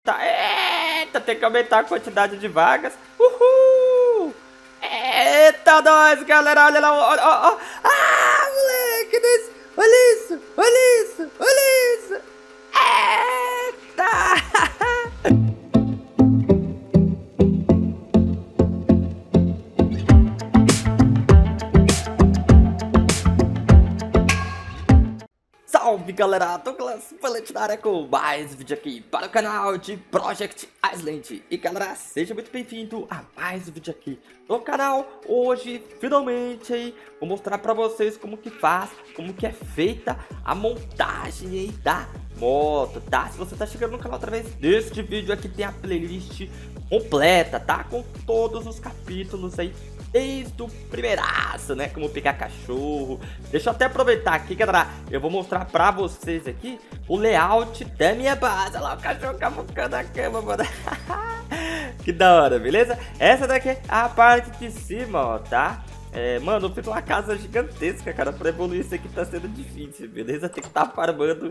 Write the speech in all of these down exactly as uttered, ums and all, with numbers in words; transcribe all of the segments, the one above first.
Tá, eita, tem que aumentar a quantidade de vagas. Uhul! Eita, nós, galera, olha lá, olha, olha, olha. Ah, moleque, desse... olha isso, olha isso, olha isso. Eita! Salve, galera, Douglas Valente na área com mais vídeo aqui para o canal de Project Island. E galera, seja muito bem-vindo a mais um vídeo aqui no canal. Hoje, finalmente, aí, vou mostrar para vocês como que faz, como que é feita a montagem aí da moto, tá? Se você tá chegando no canal através deste vídeo aqui, tem a playlist completa, tá? Com todos os capítulos aí, desde o primeiraço, né? Como pegar cachorro. Deixa eu até aproveitar aqui, galera. Eu vou mostrar pra vocês aqui o layout da minha base. Olha lá o cachorro cavucando a cama, mano. Que da hora, beleza? Essa daqui é a parte de cima, ó, tá? É, mano, eu fiz uma casa gigantesca, cara. Pra evoluir isso aqui tá sendo difícil, beleza? Tem que estar tá farmando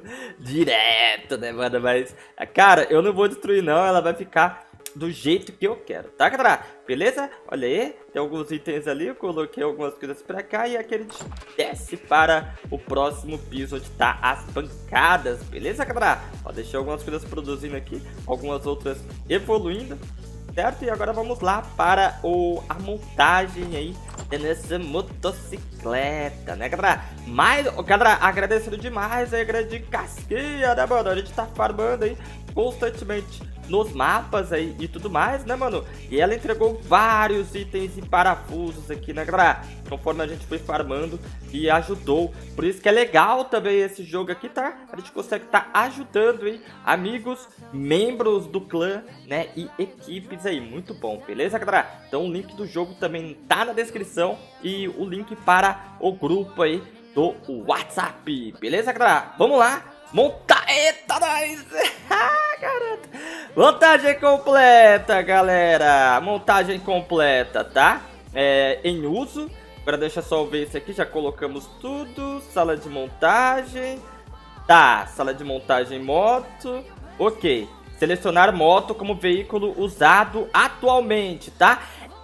direto, né, mano? Mas, cara, eu não vou destruir não. Ela vai ficar do jeito que eu quero, tá, galera? Beleza? Olha aí, tem alguns itens ali, eu coloquei algumas coisas pra cá e aqui a gente desce para o próximo piso onde tá as bancadas, beleza, galera? Ó, deixei algumas coisas produzindo aqui, algumas outras evoluindo, certo? E agora vamos lá para o, a montagem aí nessa motocicleta, né, galera? Mas, galera, agradecendo demais aí a grande casquinha, né, mano? A gente tá farmando aí constantemente nos mapas aí e tudo mais, né, mano? E ela entregou vários itens e parafusos aqui, né, galera? Conforme a gente foi farmando e ajudou. Por isso que é legal também esse jogo aqui, tá? A gente consegue estar tá ajudando aí amigos, membros do clã, né? E equipes aí. Muito bom, beleza, galera? Então o link do jogo também tá na descrição e o link para o grupo aí do WhatsApp, beleza, galera? Vamos lá! Montar! Eita, nós! Garota. Montagem completa, galera. Montagem completa, tá? É, em uso. Agora deixa só eu ver isso aqui. Já colocamos tudo. Sala de montagem. Tá, sala de montagem moto. Ok. Selecionar moto como veículo usado atualmente, tá?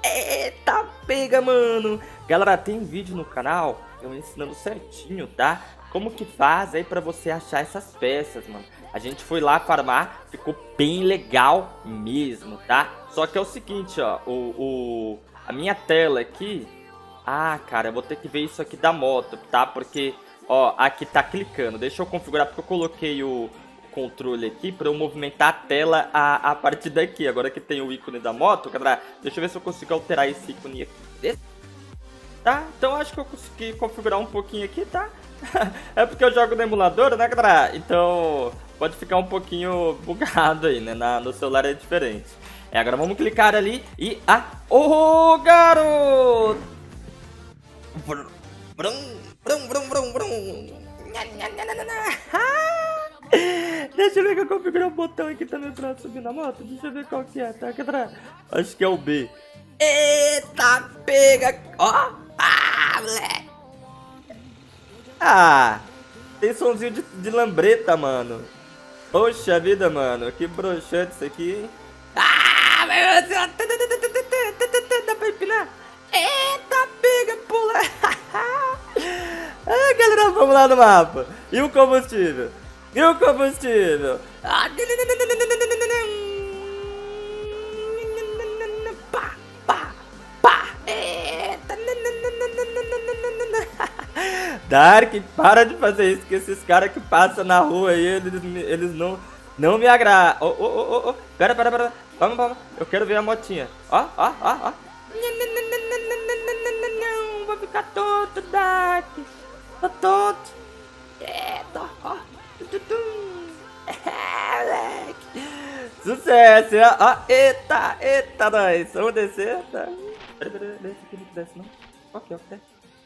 Eita, pega, mano. Galera, tem vídeo no canal eu ensinando certinho, tá? Como que faz aí pra você achar essas peças, mano. A gente foi lá farmar, ficou bem legal mesmo, tá? Só que é o seguinte, ó, o, o, a minha tela aqui... Ah, cara, eu vou ter que ver isso aqui da moto, tá? Porque, ó, aqui tá clicando. Deixa eu configurar, porque eu coloquei o controle aqui pra eu movimentar a tela a, a partir daqui. Agora que tem o ícone da moto, galera, deixa eu ver se eu consigo alterar esse ícone aqui. Tá? Então acho que eu consegui configurar um pouquinho aqui, tá? É porque eu jogo no emulador, né, galera? Então pode ficar um pouquinho bugado aí, né? Na, no celular é diferente. É, agora vamos clicar ali e... Ah! Oh, garoto! Brum, brum, brum, brum, brum. Deixa eu ver que eu configurei o botão aqui também pra subir na moto. Deixa eu ver qual que é, tá, galera? Acho que é o B. Eita, pega! Ó! Ah, moleque! Ah, tem somzinho de, de lambreta, mano. Poxa vida, mano. Que broxante isso aqui, hein? Ah, meu Deus! Dá pra empinar? Eita, pega, pula! Ah, galera, vamos lá no mapa. E o combustível? E o combustível? Ah, pá, pá, pá. Eita! Dark, para de fazer isso, que esses caras que passam na rua aí, eles, eles não, não me agradam. Oh, oh, oh, oh, pera, pera, pera. Vamos, vamos. Eu quero ver a motinha. Ó, ó, ó, ó. Vou ficar tonto, Dark. Tô tonto. Eita, ó. É, moleque. Sucesso, ó. Ó, eita, eita, nós. Vamos descer, tá? Pera, pera, desce aqui, não desce, não. Ok, ok.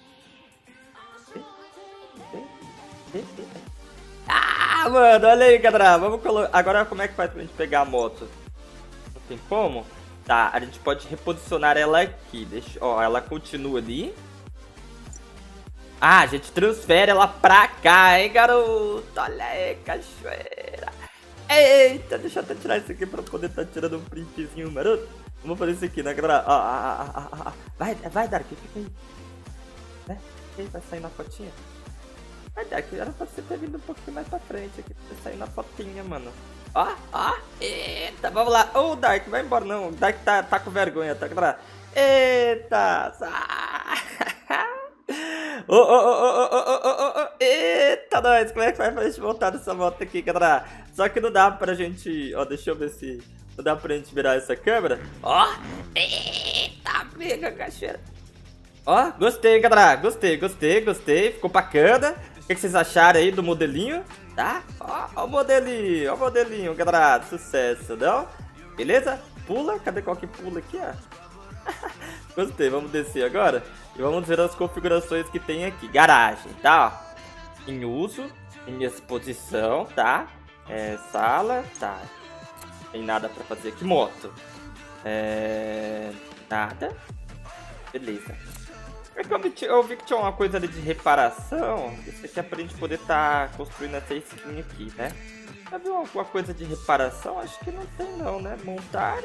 Ah, mano, olha aí, galera. Vamos colocar. Agora como é que faz pra gente pegar a moto? Não tem como? Tá, a gente pode reposicionar ela aqui. Deixa, ó, ela continua ali. Ah, a gente transfere ela pra cá, hein, garoto? Olha aí, cachoeira. Eita, deixa eu até tirar isso aqui pra poder estar tá tirando um printzinho maroto. Vamos fazer isso aqui, né, galera? Ó, ó, ó, ó, ó. Vai, vai, Dark, fica aí. Né? Fica aí, vai sair na fotinha. Vai, Dark, era pra você ter vindo um pouquinho mais pra frente aqui, pra você sair na fotinha, mano. Ó, ó, eita, vamos lá. Ô, oh, Dark, vai embora não. O Dark tá, tá com vergonha, tá, galera? Eita, ô, ô, ô, ô, ô, ô, ô, ô, eita, nós, como é que vai pra gente voltar dessa moto aqui, galera? Só que não dá pra gente, ó, deixa eu ver se não dá pra gente virar essa câmera. Ó, eita, briga, cacheira. Ó, gostei, galera, gostei, gostei, gostei, ficou bacana. O que, que vocês acharam aí do modelinho? Tá? Ó, ó o modelinho, ó o modelinho, galera, sucesso, não? Beleza? Pula, cadê qual que pula aqui, ó? Gostei, vamos descer agora e vamos ver as configurações que tem aqui. Garagem, tá? Ó. Em uso, em exposição, tá? É, sala, tá? Tem nada pra fazer aqui. Moto. É... Nada. Beleza. Eu vi, eu vi que tinha uma coisa ali de reparação. Isso aqui é pra gente poder estar tá construindo essa skin aqui, né? Já viu alguma coisa de reparação? Acho que não tem não, né? Montar...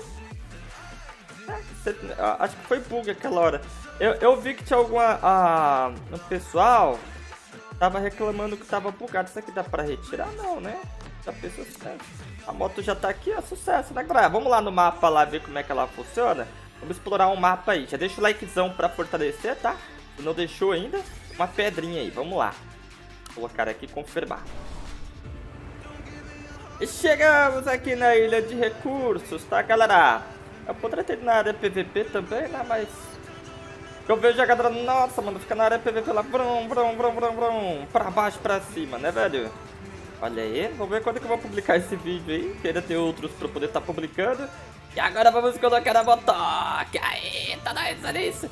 Acho que foi bug aquela hora. Eu, eu vi que tinha alguma... Ah, o pessoal tava reclamando que tava bugado. Isso aqui dá pra retirar? Não, né? Já pensou sucesso. A moto já tá aqui, ó. Sucesso, né, galera? Vamos lá no mapa lá ver como é que ela funciona. Vamos explorar um mapa aí. Já deixa o likezão pra fortalecer, tá? Se não deixou ainda, uma pedrinha aí. Vamos lá. Vou colocar aqui e confirmar. E chegamos aqui na ilha de recursos, tá, galera? Eu poderia ter na área P V P também, né? Mas eu vejo a galera, nossa, mano, fica na área P V P lá, brum, brum, brum, brum, brum, pra baixo, pra cima, né, velho? Olha aí, vamos ver quando que eu vou publicar esse vídeo aí, que ainda tem outros pra poder estar tá publicando. E agora vamos colocar a motoca. Aí, tá nós, olha isso.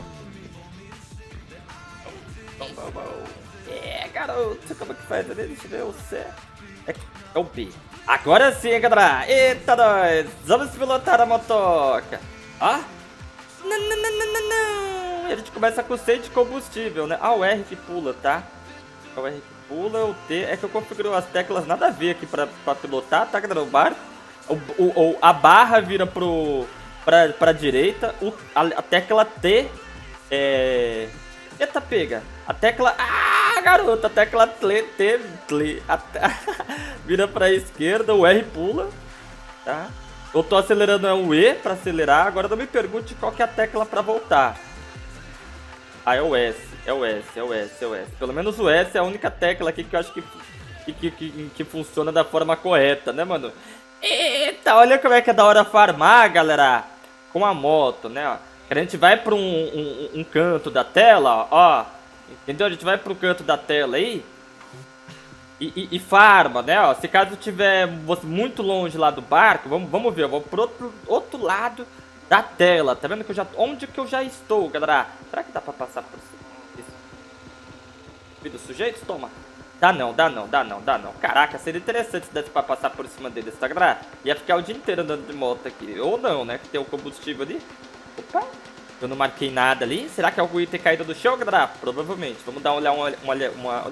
Bom, bom, bom. É, garoto, como é que faz ali? Deixa eu ver o C. É, é o B. Agora sim, galera. Eita, nós. Vamos pilotar a motoca. Ó. Não, não, não, não, não, não. A gente começa com cem de combustível, né? Ah, o R que pula, tá? O R que pula, o T. É que eu configuro as teclas nada a ver aqui pra, pra pilotar, tá, galera? O barco. O, o, a barra vira pro, pra, pra direita. O, a, a tecla T é... Eita, pega. A tecla... Ah, garota. A tecla T, T, T a, vira pra esquerda. O R pula. Tá? Eu tô acelerando é o E pra acelerar. Agora não me pergunte qual que é a tecla pra voltar. Ah, é o S. É o S, é o S, é o S. Pelo menos o S é a única tecla aqui que eu acho que, que, que, que, que funciona da forma correta, né, mano? Eita, olha como é que é da hora farmar, galera. Com a moto, né, ó. A gente vai para um, um, um canto da tela, ó, entendeu? A gente vai para o canto da tela aí e, e, e farma, né? Ó, se caso tiver muito longe lá do barco, vamos, vamos ver, eu vou pro outro, outro lado da tela, tá vendo que eu já, onde que eu já estou, galera? Será que dá para passar por cima? Vida sujeitos, toma. Dá não, dá não, dá não, dá não. Caraca, seria interessante se desse pra passar por cima deles, tá, galera? Ia ficar o dia inteiro andando de moto aqui. Ou não, né? Que tem o combustível ali. Opa, eu não marquei nada ali. Será que algum item caído do chão, galera? Provavelmente. Vamos dar uma, uma, uma, uma,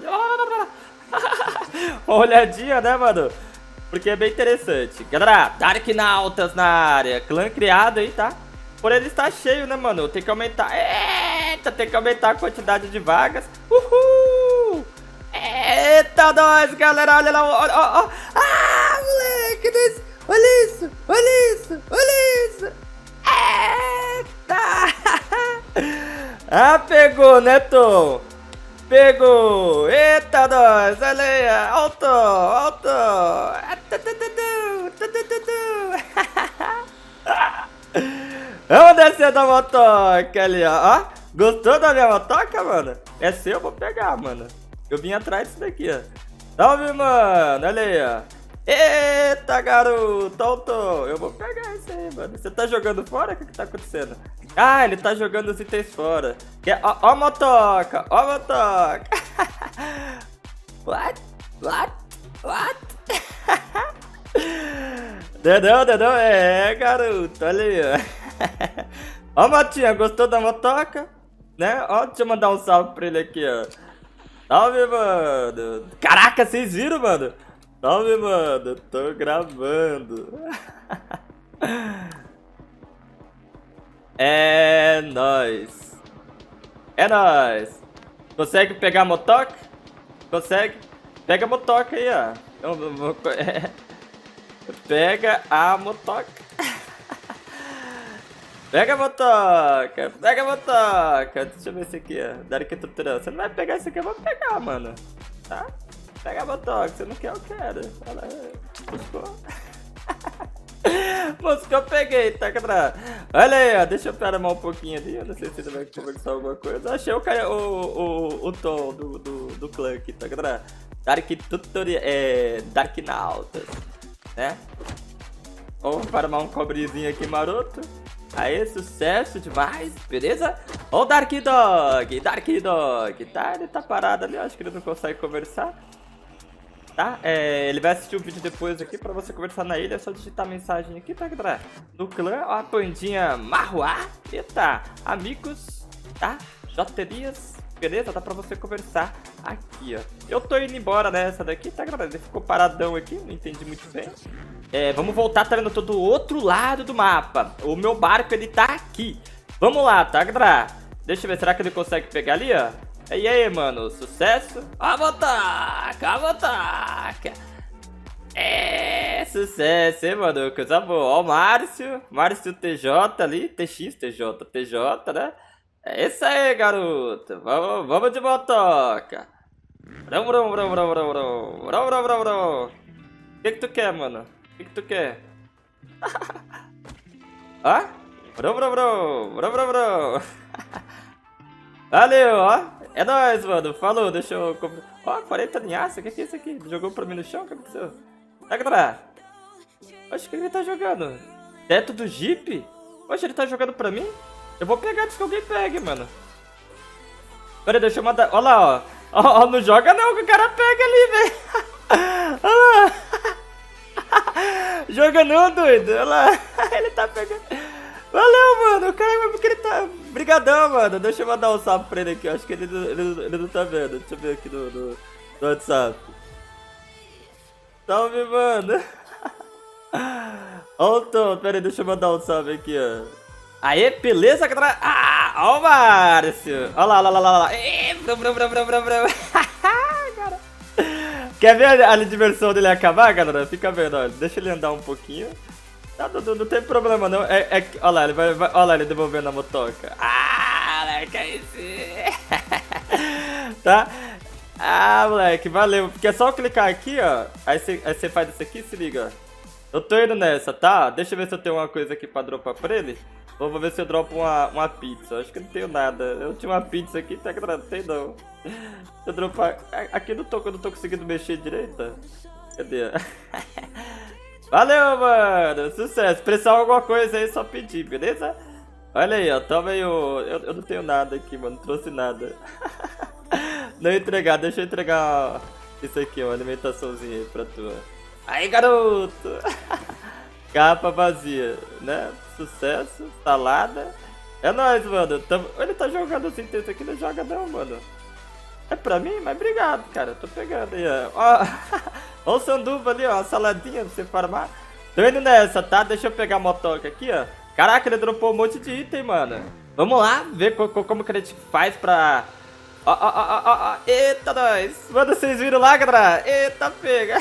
uma olhadinha, né, mano? Porque é bem interessante. Galera, Darknautas na área. Clã criado aí, tá? Porém, ele está cheio, né, mano? Tem que aumentar. Eita, tem que aumentar a quantidade de vagas. Uhul! Eita, nós, galera. Olha lá, olha, olha, olha. Ah, moleque, desse... olha isso, olha isso, olha isso. Eita! Ah, pegou, né, Tom? Pegou! Eita, nós! Olha aí! Alto! Alto! Vamos descer da motoca ali, ó! Gostou da minha motoca, mano? É seu, eu vou pegar, mano. Eu vim atrás disso daqui, ó. Salve, mano! Olha aí, ó! Eita, garoto! Alto! Eu vou pegar isso aí, mano. Você tá jogando fora? O que que tá acontecendo? Ah, ele tá jogando os itens fora. Ó, ó a motoca! Ó a motoca! What? What? What? Dedão, dedão, é, garoto, olha aí, ó. Ó, motinha, gostou da motoca? Né? Ó, deixa eu mandar um salve pra ele aqui, ó. Salve, mano. Caraca, vocês viram, mano? Salve, mano. Tô gravando. É nóis. É nóis. Consegue pegar a motoca? Consegue? Pega a motoca aí, ó. Eu, eu, eu, é. Pega a motoca. Pega a motoca. Pega a motoca. Deixa eu ver esse aqui, ó. Dark Tutorial. Você não vai pegar esse aqui, eu vou pegar, mano. Tá? Pega a motoca. Você não quer, eu quero. Olha aí. Buscou. Moscou, eu peguei, tá, cara? Olha aí, ó, deixa eu parar um pouquinho ali. Eu não sei se ele vai conversar alguma coisa. Achei o cara, o, o, o tom do, do, do clã aqui, tá, cara? Dark Tutorial, é. Dark Nautas, né? Vamos farmar um cobrezinho aqui maroto. Aí, sucesso demais, beleza? Ó o Dark Dog, Dark Dog, tá? Ele tá parado ali, acho que ele não consegue conversar. Tá? É, ele vai assistir o vídeo depois aqui pra você conversar na ilha. É só digitar a mensagem aqui, tá, galera? No clã, ó, a pandinha Marruá. Eita, amigos, tá? Joterias, beleza? Dá pra você conversar aqui, ó. Eu tô indo embora nessa daqui, tá, galera? Ele ficou paradão aqui, não entendi muito bem. É, vamos voltar, tá vendo? Eu tô do outro lado do mapa. O meu barco, ele tá aqui. Vamos lá, tá, galera? Deixa eu ver, será que ele consegue pegar ali, ó? E aí, mano, sucesso? A motoca, a motoca. É, sucesso, hein, mano, coisa boa. Ó o Márcio, Márcio T J ali, T X, T J, T J, né? É isso aí, garoto. Vamos, vamos de motoca. Brum, brum, brum, brum, brum, brum, brum, brum, brum, brum. O que que tu quer, mano? O que que tu quer? Ó? Brum, brum, brum, brum, brum, brum. Valeu, ó. É nóis, mano. Falou, deixa eu... Ó, quarenta linhaças. O que, que é isso aqui? Jogou pra mim no chão? O que aconteceu? Tá, galera? Oxe, o que ele tá jogando? Teto do Jeep? Oxe, ele tá jogando pra mim? Eu vou pegar antes que alguém pegue, mano. Pera aí, deixa eu mandar... Ó lá, ó. Ó, ó, não joga não, que o cara pega ali, velho. Ó lá. Joga não, doido. Ó lá. Ele tá pegando... Valeu, mano. O cara, porque ele tá... Brigadão, mano. Deixa eu mandar um salve pra ele aqui. Eu acho que ele, ele, ele não tá vendo. Deixa eu ver aqui no, no, no WhatsApp. Salve, mano. Ó o Tom. Pera aí, deixa eu mandar um salve aqui, ó. Aê, beleza, galera? Ah, ó o Márcio. Ó lá, ó lá, ó lá, ó lá. Ê, brum, brum, brum, brum, brum, brum. Cara. Quer ver a, a diversão dele acabar, galera? Fica vendo, olha. Deixa ele andar um pouquinho. Não, não, não tem problema não, é, é olha lá, ele vai, vai, olha lá ele devolvendo a motoca. Ah, moleque, é isso. Tá? Ah, moleque, valeu. Porque é só eu clicar aqui, ó. Aí você aí você faz isso aqui, se liga, ó. Eu tô indo nessa, tá? Deixa eu ver se eu tenho uma coisa aqui pra dropar pra ele. Vou, vou ver se eu dropo uma, uma pizza. Acho que não tenho nada. Eu tinha uma pizza aqui, tá? Não tem não. Deixa eu dropar. Aqui não tô, eu não tô conseguindo mexer direito. Cadê? Valeu, mano. Sucesso. Precisar alguma coisa aí, só pedir, beleza? Olha aí, ó. Toma aí o... Eu, eu não tenho nada aqui, mano. Não trouxe nada. Não entregar. Deixa eu entregar isso aqui, uma alimentaçãozinha aí pra tu. Aí, garoto. Capa vazia, né? Sucesso. Salada. É nóis, mano. Tamo... Ele tá jogando assim, isso aqui não joga não, mano. É pra mim? Mas obrigado, cara. Tô pegando aí, ó. Ó, ó o sanduba ali, ó. A saladinha pra você farmar. Tô indo nessa, tá? Deixa eu pegar a motoca aqui, ó. Caraca, ele dropou um monte de item, mano. Vamos lá, ver co co como que a gente faz pra... Ó, ó, ó, ó, ó. Eita, nós. Mano, vocês viram lá, galera? Eita, pega.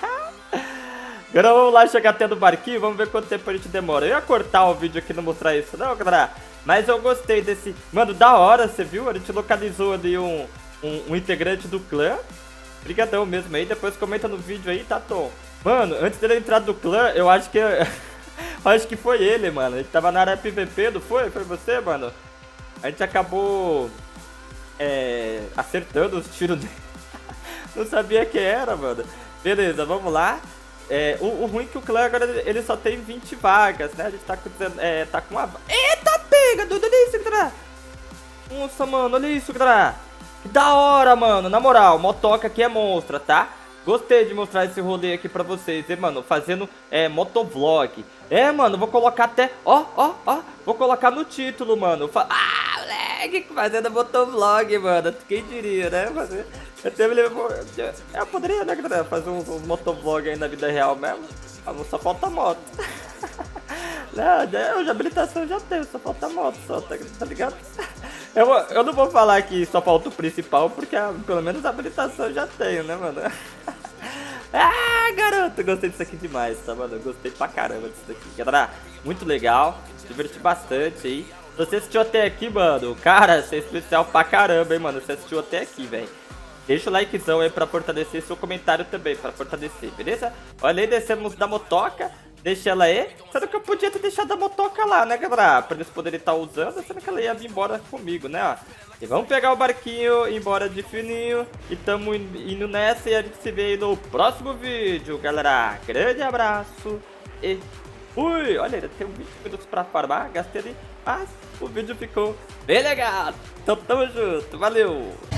Agora vamos lá chegar até no barquinho. Vamos ver quanto tempo a gente demora. Eu ia cortar o vídeo aqui e não mostrar isso, não, galera. Mas eu gostei desse... Mano, da hora, você viu? A gente localizou ali um... Um, um integrante do clã. Brigadão mesmo aí. Depois comenta no vídeo aí, tá, Tom? Mano, antes dele entrar do clã, eu acho que... eu acho que foi ele, mano. Ele tava na área P V P, não foi? Foi você, mano? A gente acabou... É... acertando os tiros dele. Não sabia que era, mano. Beleza, vamos lá. É, o, o ruim é que o clã agora ele só tem vinte vagas, né? A gente tá com... É, tá com uma... Eita, pega! Olha isso, galera! Nossa, mano, olha isso, galera! Que da hora, mano, na moral, motoca aqui é monstra, tá? Gostei de mostrar esse rolê aqui pra vocês, hein, mano, fazendo é, motovlog. É, mano, vou colocar até, ó, ó, ó, vou colocar no título, mano. Ah, moleque, fazendo motovlog, mano, quem diria, né? Fazer... Eu, teve, eu, eu poderia, né, galera, fazer uns, uns motovlog aí na vida real mesmo. Mas só falta moto. Não, eu já habilitação já tenho, só falta moto, só, tá, tá ligado? Eu, eu não vou falar que só falta o principal, porque a, pelo menos a habilitação eu já tenho, né, mano? Ah, garoto, gostei disso aqui demais, tá, mano? Eu gostei pra caramba disso daqui. Galera, muito legal, diverti bastante aí. Se você assistiu até aqui, mano, cara, você é especial pra caramba, hein, mano? Você assistiu até aqui, velho. Deixa o likezão aí pra fortalecer, seu comentário também pra fortalecer, beleza? Olha aí, descemos da motoca, deixa ela aí. Sendo que eu podia ter deixado a motoca lá, né, galera? Pra eles poderem estar usando, sendo que ela ia vir embora comigo, né, ó. E vamos pegar o barquinho, ir embora de fininho. E tamo indo nessa e a gente se vê aí no próximo vídeo, galera. Grande abraço e fui! Olha, ainda tem um vinte minutos pra farmar, gastei ali, mas o vídeo ficou bem legal. Então tamo junto, valeu!